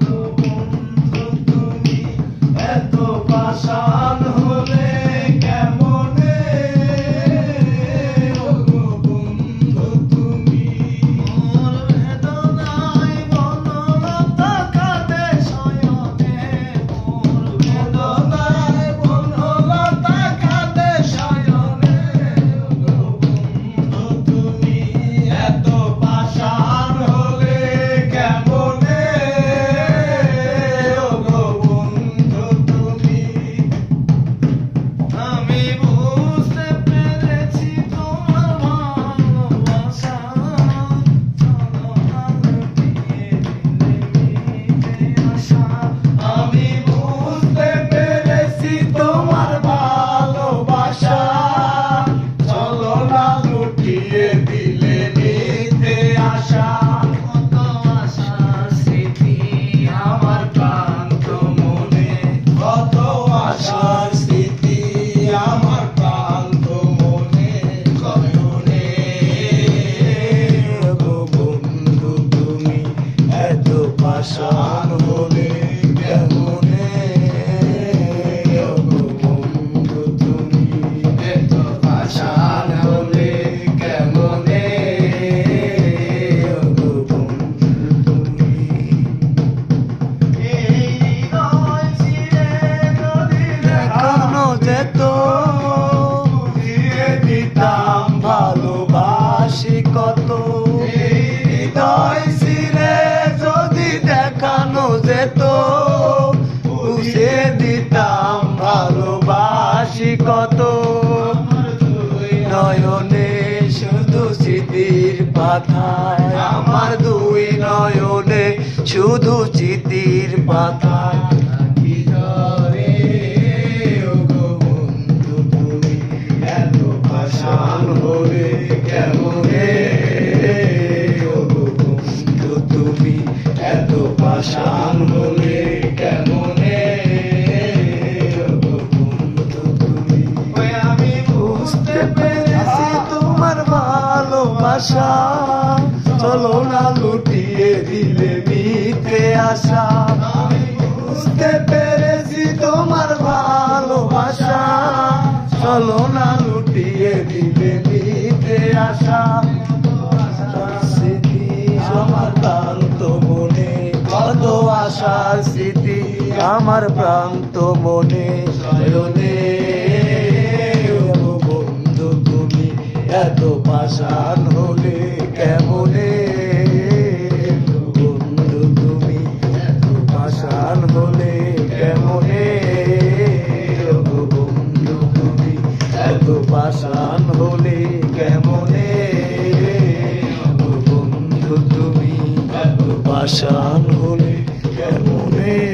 কত নয়নে শুধু স্মৃতির পাতায়, আমার দুই নয়নে শুধু স্মৃতির পাতায়। এত পাষাণ হলে কেমনে বন্ধু তুমি, এত পাষাণ হলে কেমনে ভালোবাসা, চলো না লুটিয়ে দিলে মিথ্যে আশা। বুঝতে পেরেছি তোমার ভালোবাসা, চলো না লুটিয়ে দিলে মিথ্যে আশা। স্মৃতি আমার প্রান্ত মনে, কত আশার স্মৃতি আমার প্রান্ত মনে। এত পাষাণ হলে কেমনে বন্ধু তুমি, এত পাষাণ হলে কেমনে বন্ধু তুমি, এত পাষাণ হলে কেমনে বন্ধু তুমি, এত পাষাণ হলে কেমনে।